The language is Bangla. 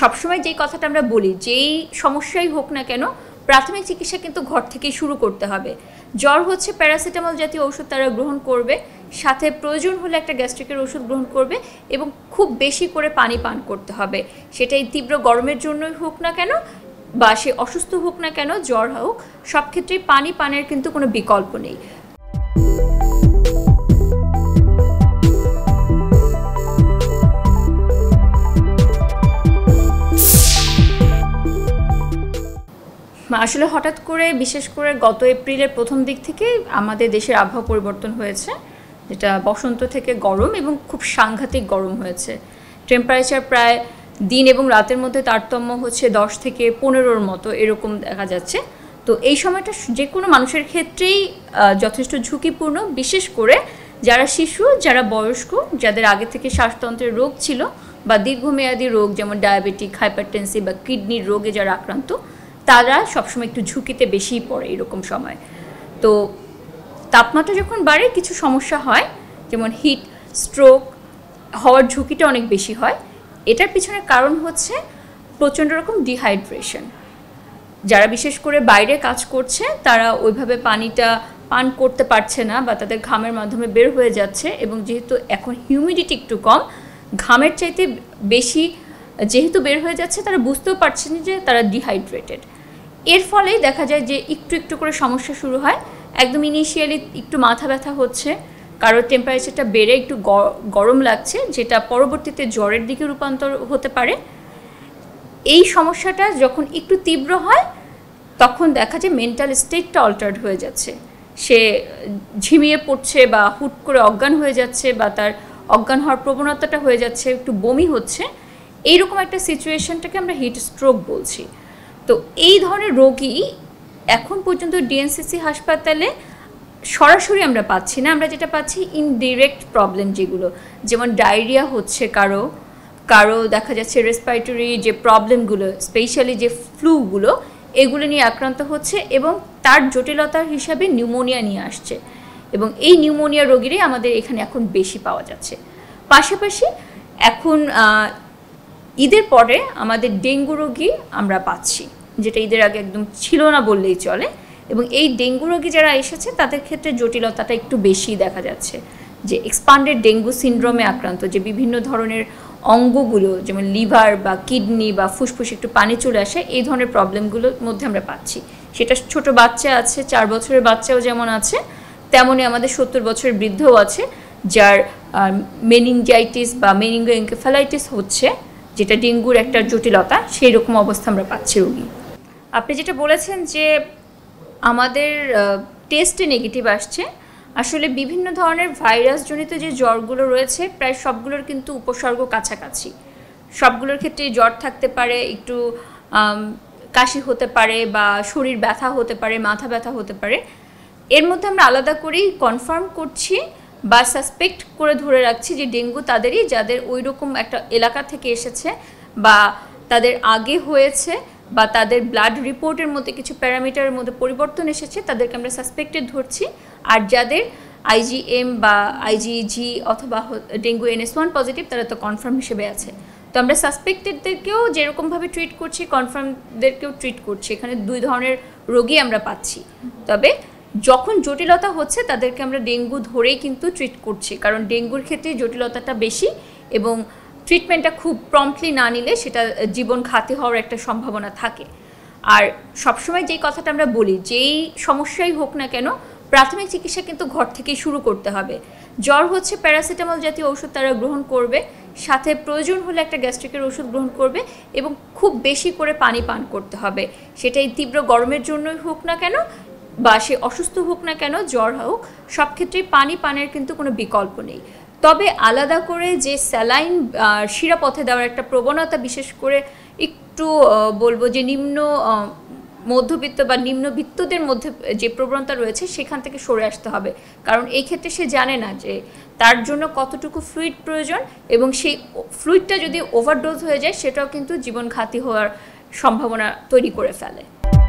সবসময় যেই কথাটা আমরা বলি, যেই সমস্যাই হোক না কেন প্রাথমিক চিকিৎসা কিন্তু ঘর থেকেই শুরু করতে হবে। জ্বর হচ্ছে প্যারাসিটামল জাতীয় ওষুধ তারা গ্রহণ করবে, সাথে প্রয়োজন হলে একটা গ্যাস্ট্রিকের ওষুধ গ্রহণ করবে এবং খুব বেশি করে পানি পান করতে হবে। সেটাই তীব্র গরমের জন্যই হোক না কেন বা সে অসুস্থ হোক না কেন, জ্বর হোক, সব ক্ষেত্রেই পানি পানের কিন্তু কোনো বিকল্প নেই। আসলে হঠাৎ করে, বিশেষ করে গত এপ্রিলের প্রথম দিক থেকে আমাদের দেশের আবহাওয়া পরিবর্তন হয়েছে, যেটা বসন্ত থেকে গরম এবং খুব সাংঘাতিক গরম হয়েছে। টেম্পারেচার প্রায় দিন এবং রাতের মধ্যে তারতম্য হচ্ছে 10 থেকে 15-র মতো, এরকম দেখা যাচ্ছে। তো এই সময়টা যে কোনো মানুষের ক্ষেত্রেই যথেষ্ট ঝুঁকিপূর্ণ, বিশেষ করে যারা শিশু, যারা বয়স্ক, যাদের আগে থেকে শ্বাসতন্ত্রের রোগ ছিল বা দীর্ঘমেয়াদী রোগ যেমন ডায়াবেটিক, হাইপারটেনসিভ বা কিডনির রোগে যারা আক্রান্ত, তারা সবসময় একটু ঝুঁকিতে বেশিই পড়ে এরকম সময়। তো তাপমাত্রা যখন বাড়ে কিছু সমস্যা হয়, যেমন হিট স্ট্রোক হওয়ার ঝুঁকিটা অনেক বেশি হয়। এটার পিছনের কারণ হচ্ছে প্রচণ্ড রকম ডিহাইড্রেশন। যারা বিশেষ করে বাইরে কাজ করছে তারা ওইভাবে পানিটা পান করতে পারছে না বা তাদের ঘামের মাধ্যমে বের হয়ে যাচ্ছে, এবং যেহেতু এখন হিউমিডিটি একটু কম, ঘামের চাইতে বেশি যেহেতু বের হয়ে যাচ্ছে, তারা বুঝতেও পারছে না যে তারা ডিহাইড্রেটেড। এর ফলেই দেখা যায় যে একটু একটু করে সমস্যা শুরু হয়। একদম ইনিশিয়ালি একটু মাথা ব্যথা হচ্ছে, কারোর টেম্পারেচারটা বেড়ে একটু গরম লাগছে, যেটা পরবর্তীতে জ্বরের দিকে রূপান্তর হতে পারে। এই সমস্যাটা যখন একটু তীব্র হয় তখন দেখা যায় মেন্টাল স্টেটটা অল্টার্ড হয়ে যাচ্ছে, সে ঝিমিয়ে পড়ছে বা হুট করে অজ্ঞান হয়ে যাচ্ছে বা তার অজ্ঞান হওয়ার প্রবণতাটা হয়ে যাচ্ছে, একটু বমি হচ্ছে। এইরকম একটা সিচুয়েশনটাকে আমরা হিট স্ট্রোক বলছি। তো এই ধরনের রোগী এখন পর্যন্ত ডিএনসিসি হাসপাতালে সরাসরি আমরা পাচ্ছি না। আমরা যেটা পাচ্ছি ইনডিরেক্ট প্রবলেম, যেগুলো যেমন ডায়রিয়া হচ্ছে কারো কারো, দেখা যাচ্ছে রেসপিরেটরি যে প্রবলেমগুলো, স্পেশালি যে ফ্লুগুলো, এগুলো নিয়ে আক্রান্ত হচ্ছে এবং তার জটিলতার হিসাবে নিউমোনিয়া নিয়ে আসছে, এবং এই নিউমোনিয়া রোগীরাই আমাদের এখানে এখন বেশি পাওয়া যাচ্ছে। পাশাপাশি এখন ঈদের পরে আমাদের ডেঙ্গু রোগী আমরা পাচ্ছি, যেটা ঈদের আগে একদম ছিল না বললেই চলে। এবং এই ডেঙ্গু রোগী যারা এসেছে তাদের ক্ষেত্রে জটিলতাটা একটু বেশি দেখা যাচ্ছে, যে এক্সপান্ডেড ডেঙ্গু সিনড্রোমে আক্রান্ত, যে বিভিন্ন ধরনের অঙ্গগুলো যেমন লিভার বা কিডনি বা ফুসফুসে একটু পানি চলে আসে, এই ধরনের প্রবলেমগুলোর মধ্যে আমরা পাচ্ছি। সেটা ছোট বাচ্চা আছে, 4 বছরের বাচ্চাও যেমন আছে, তেমনই আমাদের 70 বছরের বৃদ্ধও আছে, যার মেনিনজাইটিস বা মেনিঙ্গোএনকেফালাইটিস হচ্ছে, যেটা ডেঙ্গুর একটা জটিলতা, সেই রকম অবস্থা আমরা পাচ্ছি রোগী। আপনি যেটা বলেছেন যে আমাদের টেস্টে নেগেটিভ আসছে, আসলে বিভিন্ন ধরনের ভাইরাসজনিত যে জ্বরগুলো রয়েছে প্রায় সবগুলোর কিন্তু উপসর্গ কাছাকাছি। সবগুলোর ক্ষেত্রে জ্বর থাকতে পারে, একটু কাশি হতে পারে বা শরীর ব্যথা হতে পারে, মাথা ব্যথা হতে পারে। এর মধ্যে আমরা আলাদা করেই কনফার্ম করছি বা সাসপেক্ট করে ধরে রাখছি যে ডেঙ্গু তাদেরই, যাদের ওই রকম একটা এলাকা থেকে এসেছে বা তাদের আগে হয়েছে বা তাদের ব্লাড রিপোর্টের মধ্যে কিছু প্যারামিটারের মধ্যে পরিবর্তন এসেছে, তাদেরকে আমরা সাসপেক্টেড ধরছি। আর যাদের আইজিএম বা আইজিজি অথবা ডেঙ্গু NS1 পজিটিভ, তারা তো কনফার্ম হিসেবে আছে। তো আমরা সাসপেক্টেডদেরকেও যেরকমভাবে ট্রিট করছি, কনফার্মদেরকেও ট্রিট করছি। এখানে 2 ধরনের রোগী আমরা পাচ্ছি। তবে যখন জটিলতা হচ্ছে তাদেরকে আমরা ডেঙ্গু ধরেই কিন্তু ট্রিট করছি, কারণ ডেঙ্গুর ক্ষেত্রে জটিলতাটা বেশি এবং ট্রিটমেন্টটা খুব প্রম্পটলি না নিলে সেটা জীবন ঘাতী হওয়ার একটা সম্ভাবনা থাকে। আর সবসময় যেই কথাটা আমরা বলি, যেই সমস্যাই হোক না কেন প্রাথমিক চিকিৎসা কিন্তু ঘর থেকেই শুরু করতে হবে। জ্বর হচ্ছে প্যারাসিটামল জাতীয় ওষুধ তারা গ্রহণ করবে, সাথে প্রয়োজন হলে একটা গ্যাস্ট্রিকের ওষুধ গ্রহণ করবে এবং খুব বেশি করে পানি পান করতে হবে। সেটাই তীব্র গরমের জন্যই হোক না কেন বা সে অসুস্থ হোক না কেন, জ্বর হোক, সব ক্ষেত্রেই পানি পানের কিন্তু কোনো বিকল্প নেই। তবে আলাদা করে যে স্যালাইন শিরাপথে দেওয়ার একটা প্রবণতা, বিশেষ করে একটু বলবো যে নিম্ন মধ্যবিত্ত বা নিম্নবিত্তদের মধ্যে যে প্রবণতা রয়েছে, সেখান থেকে সরে আসতে হবে। কারণ এই ক্ষেত্রে সে জানে না যে তার জন্য কতটুকু ফ্লুইড প্রয়োজন, এবং সেই ফ্লুইডটা যদি ওভারডোজ হয়ে যায় সেটাও কিন্তু জীবনঘাতী হওয়ার সম্ভাবনা তৈরি করে ফেলে।